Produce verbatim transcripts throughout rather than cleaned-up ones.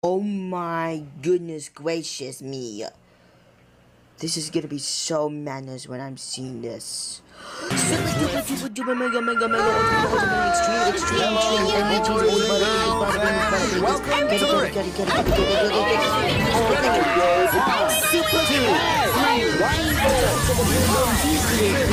Oh my goodness gracious me. This is gonna be so madness when I'm seeing this. Super duper duper duper mega mega mega ultimate ultimate extreme extreme extreme M V Ps only bada bing bada bing bada bing. Welcome Get to it the get it get it get it get it get it get it get it. Super two three one four. So the blue cheese is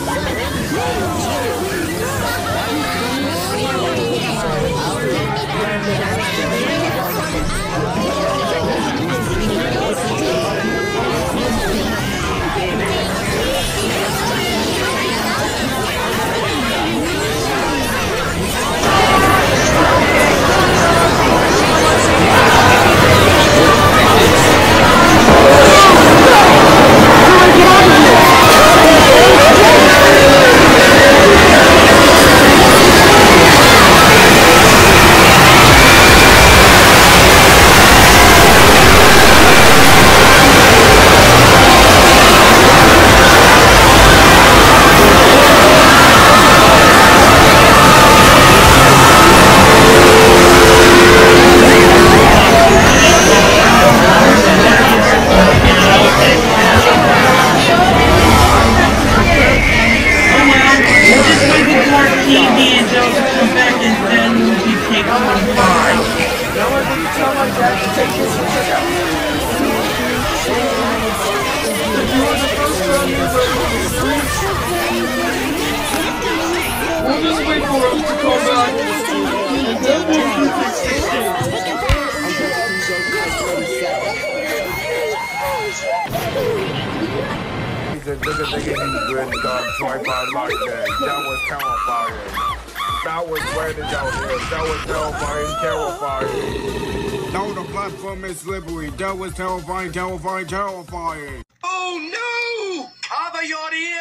We'll just wait for us to come back, and then we'll do this again. He's a nigga nigga he good dog tripod like that. That was terrifying. That was branded out here. That was terrifying, terrifying. No, the platform is slippery. That was terrifying, terrifying, terrifying. Oh no! Cover your ears!